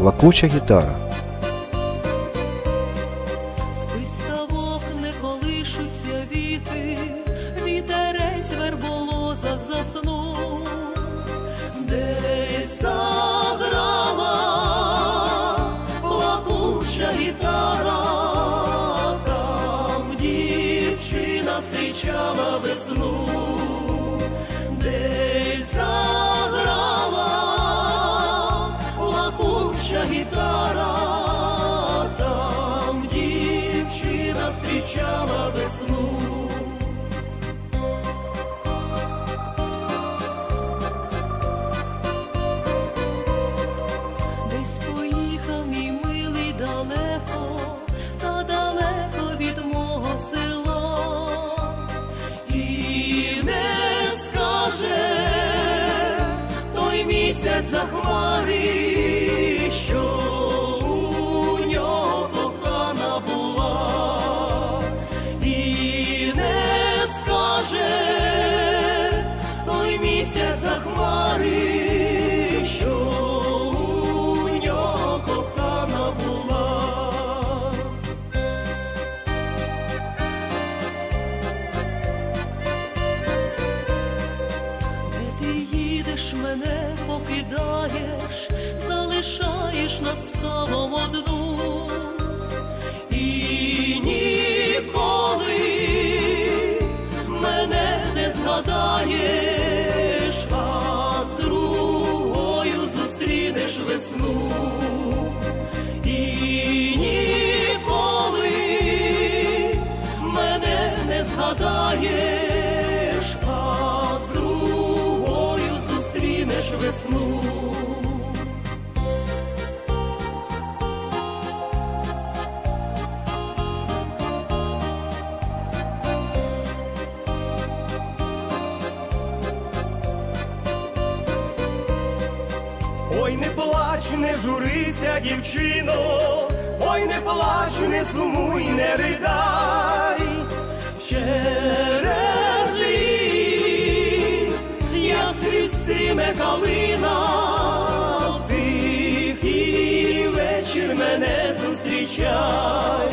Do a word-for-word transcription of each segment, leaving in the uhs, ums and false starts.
плакуча гітара. Спить ставок, не колишуться віти, вітерець в верболозах заснув, десь заграла плакуча гітара, там дівчина зустрічала весну, десь заграла плакуча гітара, там дівчина зустрічала весну. Десь поїхав мій милий далеко, та далеко від мого села, і не скаже той місяць за хмари, що у нього кохана була, і не скаже той місяць за хмари, що у нього кохана була. Де ти їдеш, мене покидаєш, залишаєш над ставом одну, і ніколи мене не згадаєш, а з другою зустрінеш весну, і ніколи мене не згадаєш, а з другою зустрінеш весну. Ой, не плач, не журися, дівчино, ой, не плач, не сумуй, не ридай. Через рік, як цвістиме калина, в тихий вечір мене зустрічай.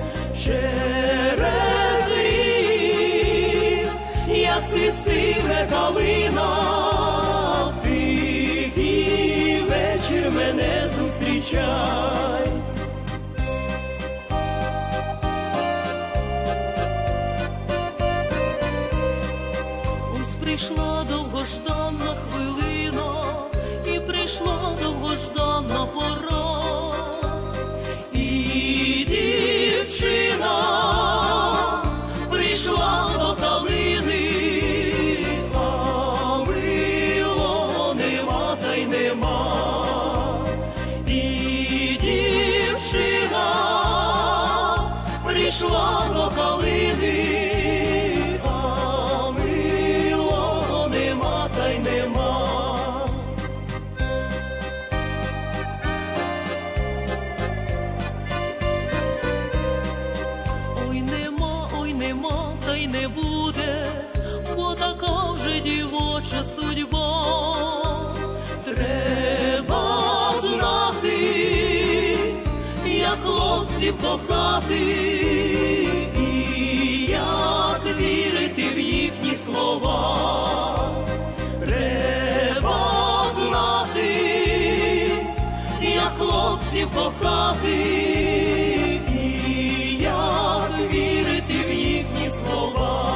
Через рік, як цвістиме калина, вечір мене зустрічай. Ось прийшла довгожданна хвилина, і прийшла довгожданна пора, і дівчина прийшла до калини, прийшла до калини, а милого нема та й нема. Ой, нема, ой, нема, та й не буде, бо така вже дівоча судьба. Треба знати, як хлопців кохати, і як вірити в їхні слова. Треба знати, як хлопців кохати, і як вірити в їхні слова.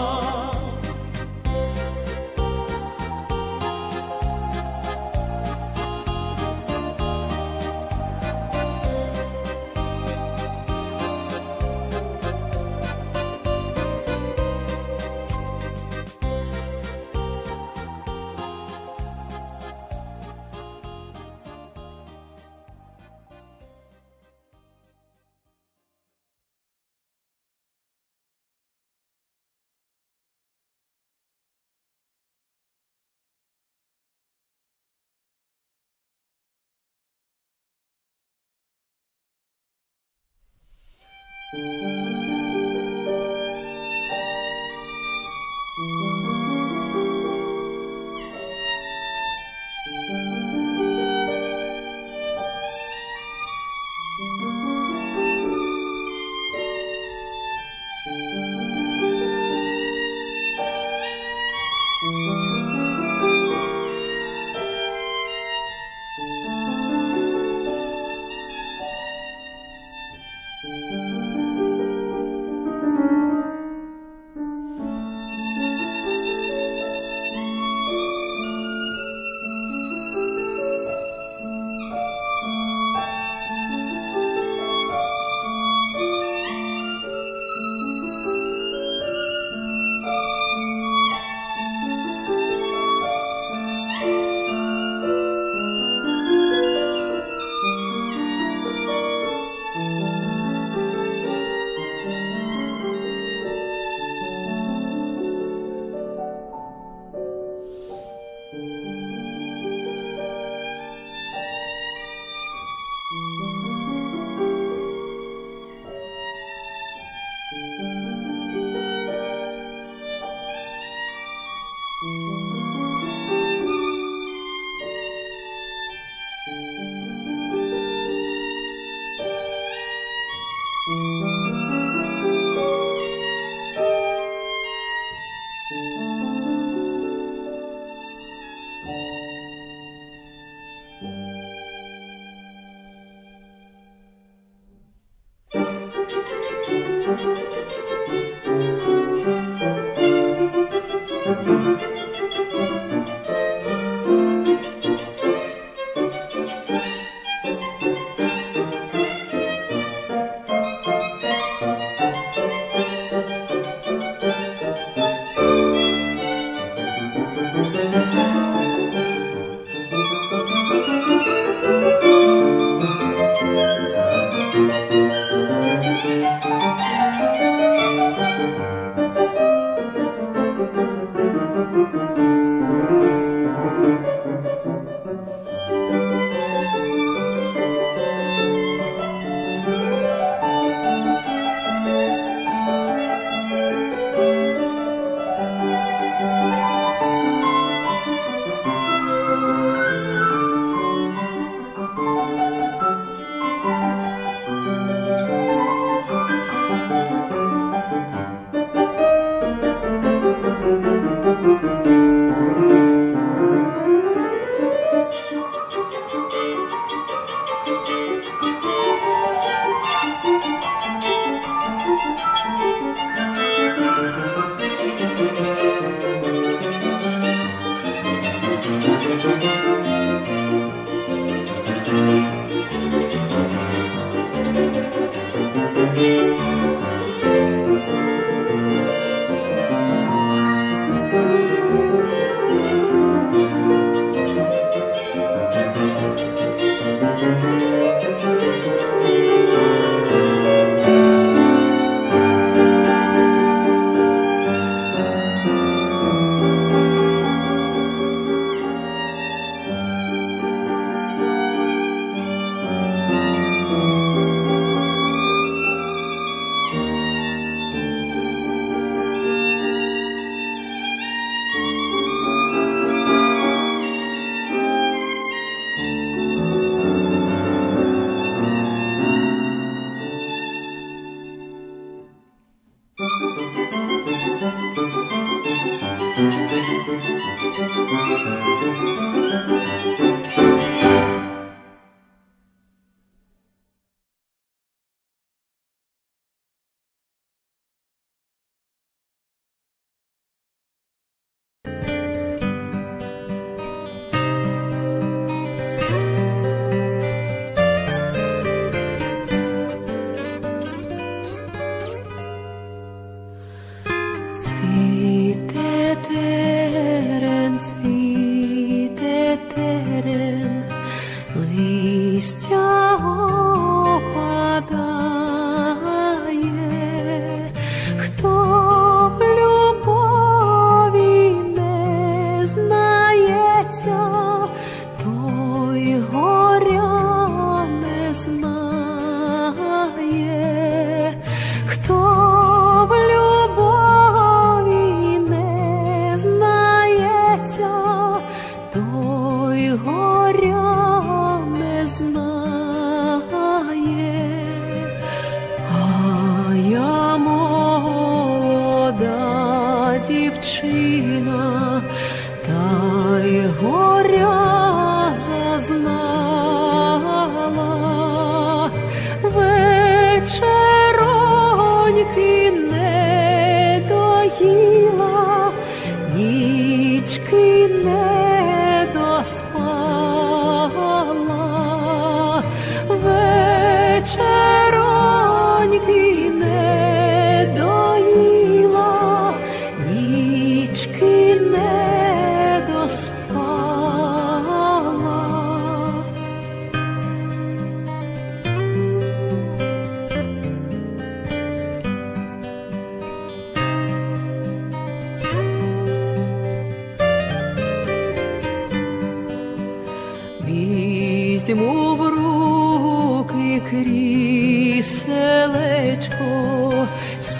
Візьму в руки кріселечко,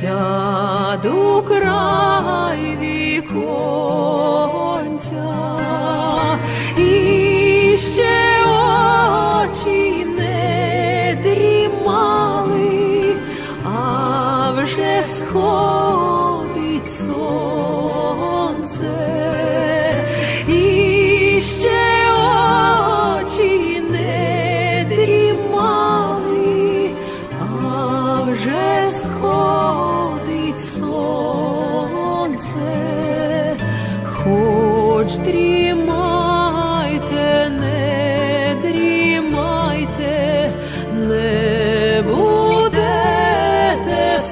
сяду край віконця, і ще очі не дрімали, а вже сходить сонце, і ще очі не дрімали, а вже сходить сонце. Хоч дрімайте, не дрімайте, не будете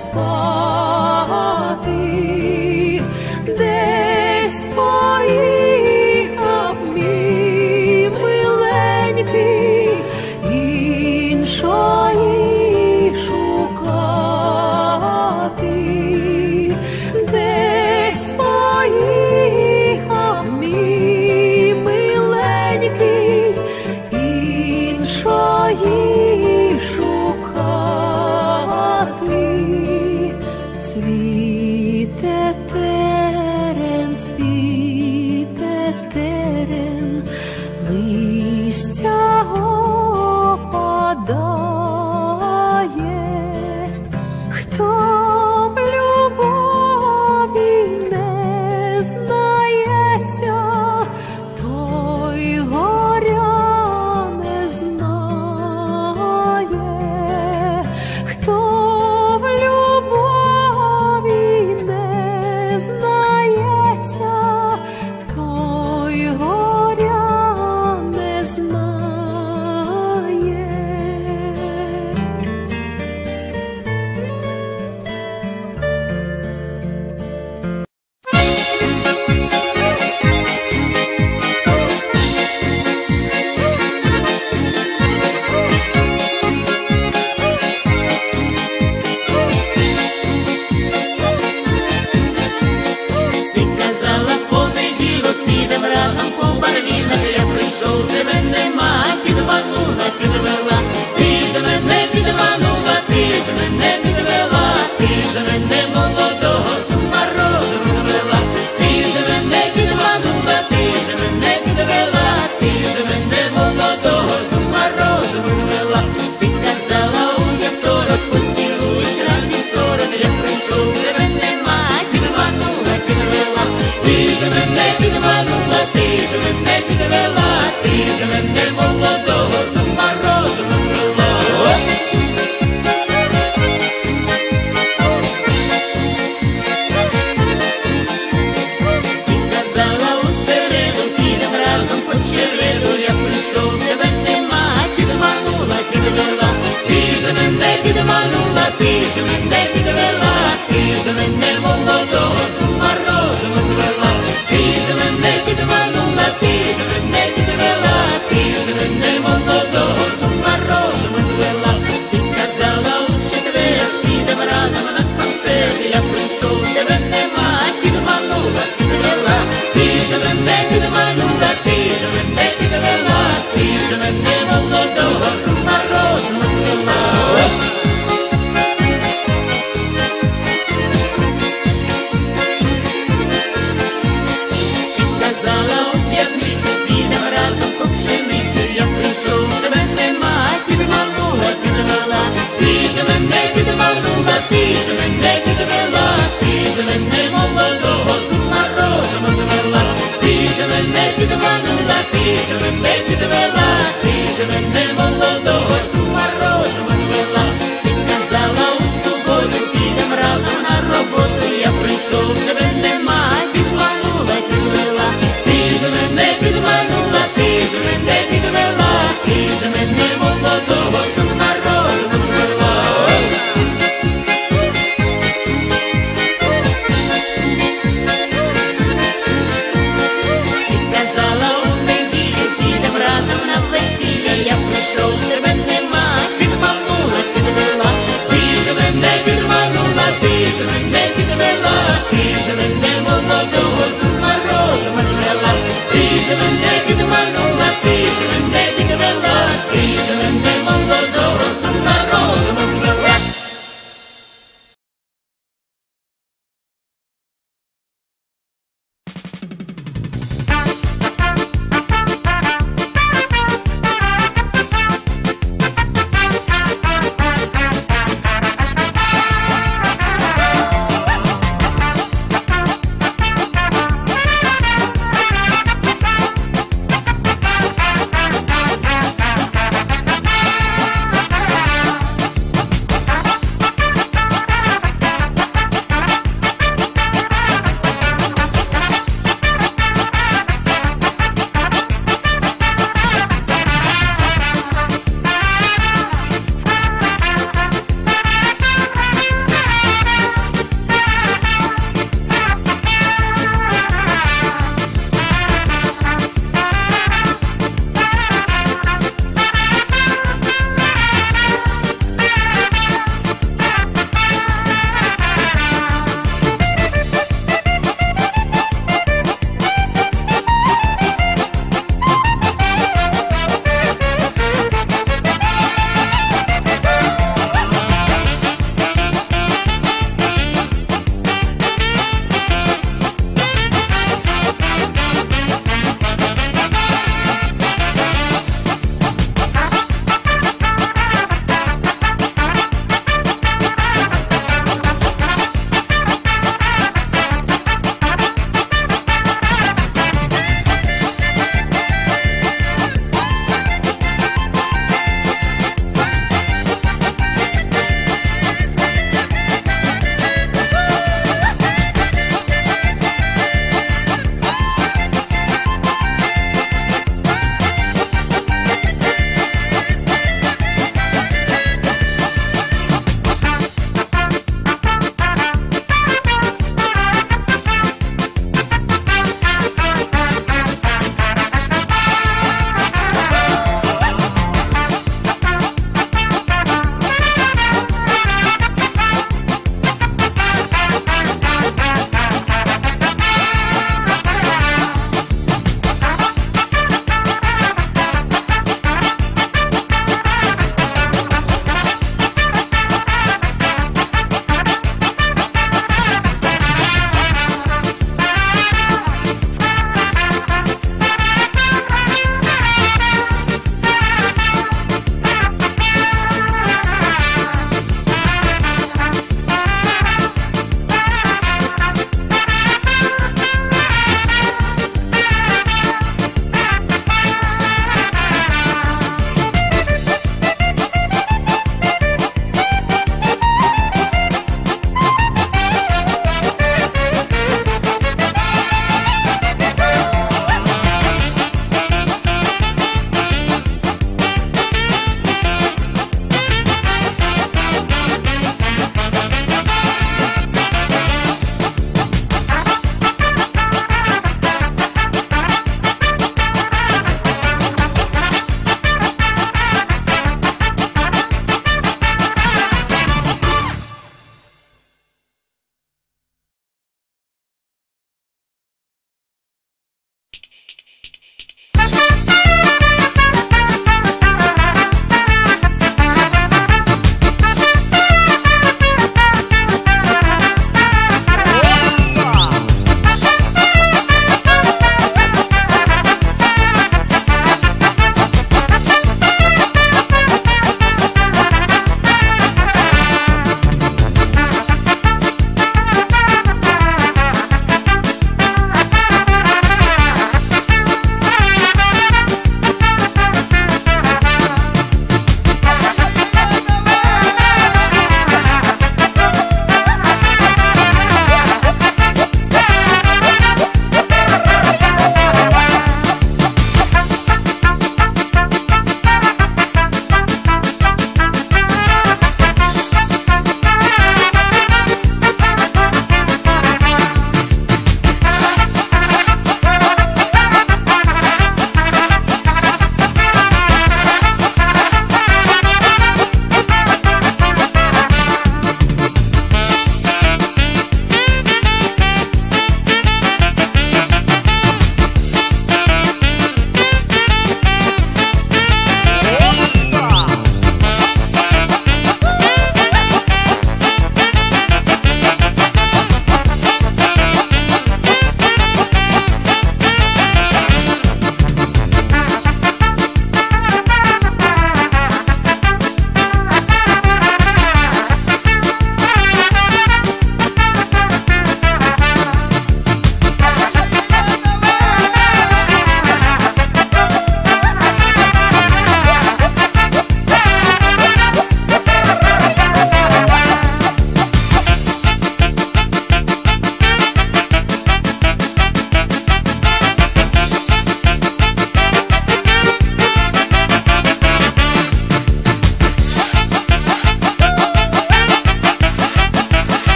спати, десь поїхав мій миленький, іншої шукати, десь поїхав мій миленький, іншої шукати. Цвіте терен, цвіте терен, листя опадає. Хто в любові не знається, той горя не знає. Хто в любові не знається, той горя не знає. Ти казала, в понеділок підем разом по барвінах. Я прийшов, тебе нема, підманула, підвела. Ти ж мене підманула, ти ж мене підвела. Ти ж мене молодого з ума розуму звела. Ти ж мене підманула, ти ж мене підвела. Ти ж мене молодого з ума розуму звела. Ти казала, у вівторок поцілуєш разів сорок. Я прийшов, тебе нема, підманула, підвела. Ти ж мене підманула, ти ж мене підвела. Ти ж мене молодого з ума розуму звела. Ти казала, у середу підем разом по череду. Я прийшов, тебе нема, підманула, підвела. Ти ж мене підманула, ти ж мене підвела. Ти ж мене молодого з ума розуму звела. Ти ж мене підманула, ти ж мене підвела. Ти ж мене молодого з ума розуму звела. Ти казала, у четвер підем разом на концерт. Я прийшов, тебе нема, підманула, підвела. Ти ж мене підманула, ти ж мене підвела. Ти ж мене молодого з ума розуму звела. Ти казала, у п'ятницю підем разом по пшеницю. Я прийшов, тебе нема, підманула, підвела. Ти ж мене підманула, ти ж мене підвела. Ти ж мене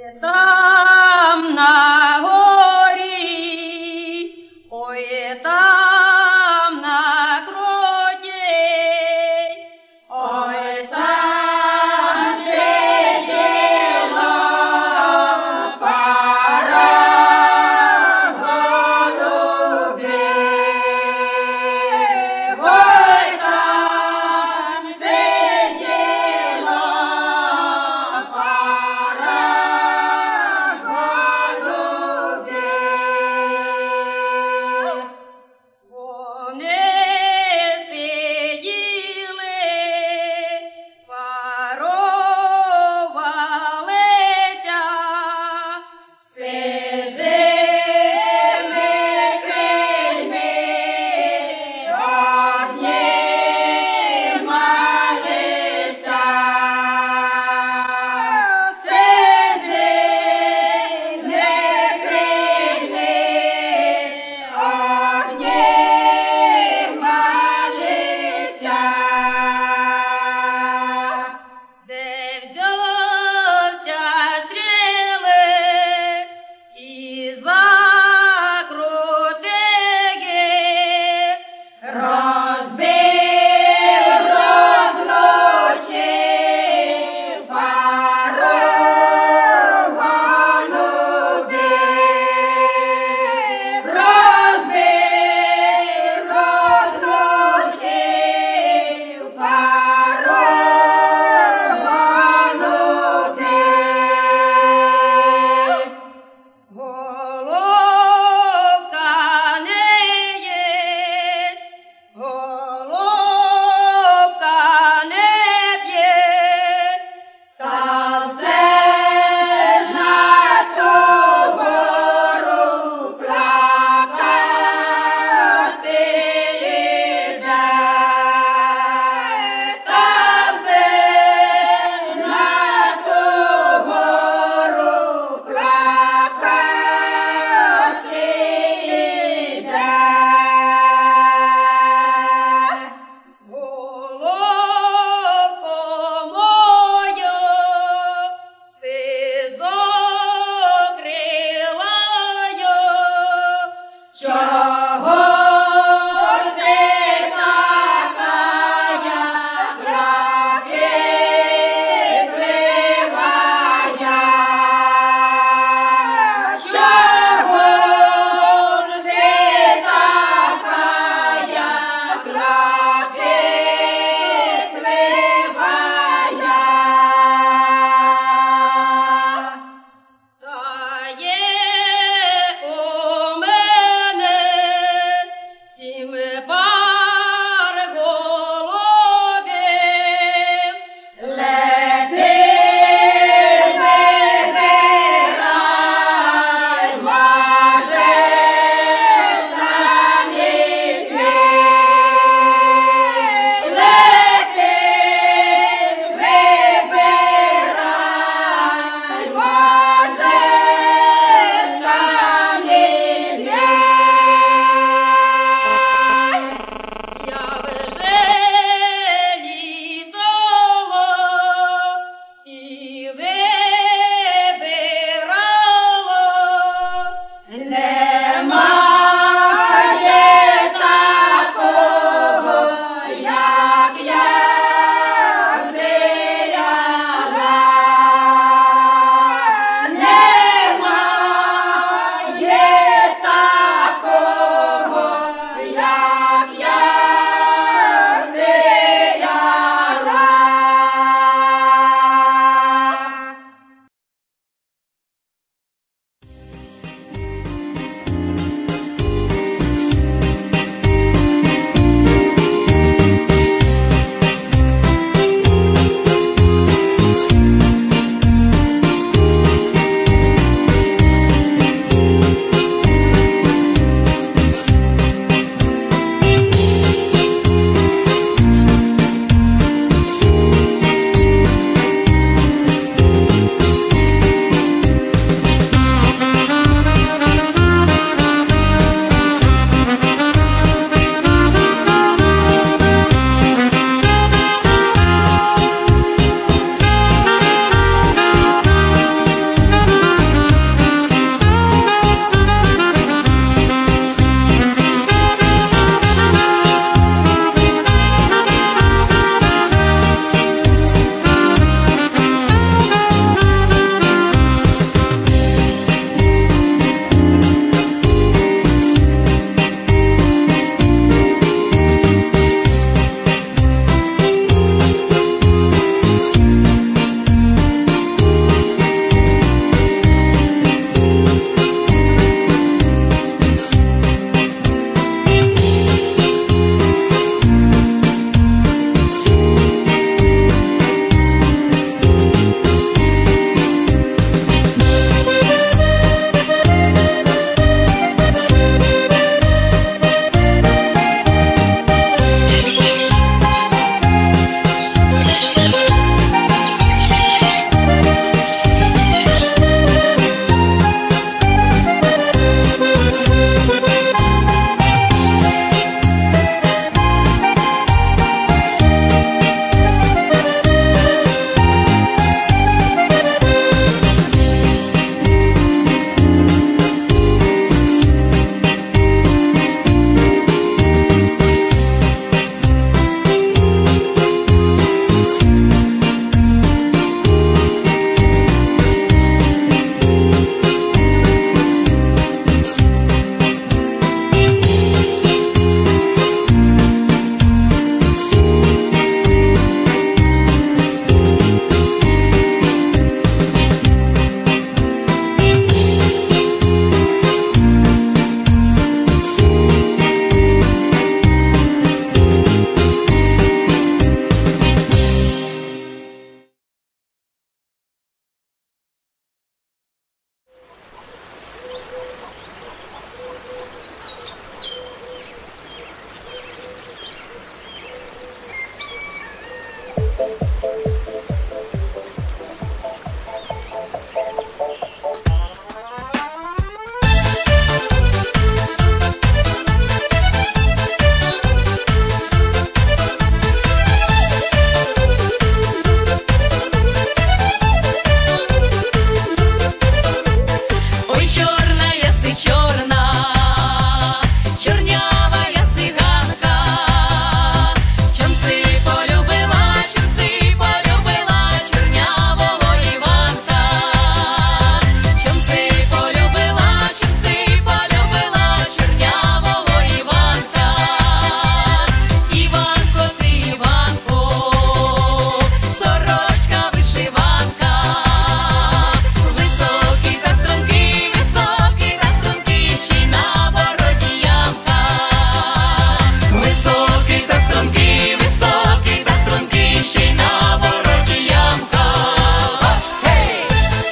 Там на горі, ой, там на кроті, ой, там сиділа пара голубів, ой, там сиділа пара Ой, чорна єси, чорна, чорнява я циганка, чом си полюбила, чом си полюбила чорнявого Іванка, чом си полюбила, чом си полюбила чорнявого Іванка. Іванко, ти Іванко, сорочка вишиванка, високий та стрункий, високий та стрункий, ще й на бороді ямка. Високий та стрункий, високий та стрункий, ще й на бороді ямка. Гей!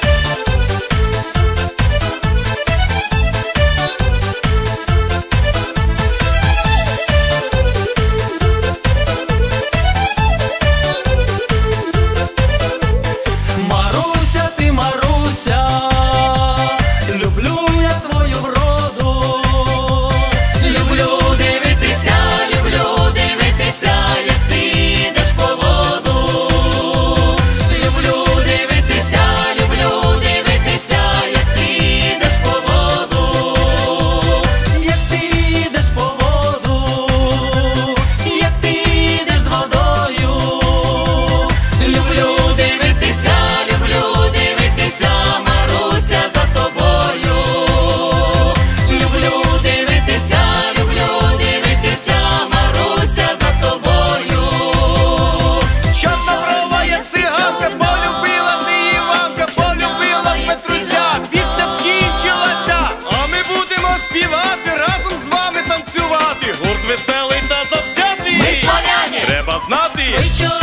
Маруся, ти Маруся, люблю я твою вроду. Люблю дивитися, люблю дивитися, як ти йдеш по воду. Люблю дивитися, люблю дивитися, як ти йдеш по воду. Як ти йдеш по воду, Як ти йдеш з водою. Люблю дивитися, люблю дивитися, Маруся, за тобою. Люблю дивитися, люблю дивитися, Маруся, за тобою. чорноброва я циганка, полюбила ти Іванка, полюбила Петруся. Пісня б скінчилася, а ми будемо співати, разом з вами танцювати. Гурт веселий та завзятий, Ми славяни! треба знати. Ой,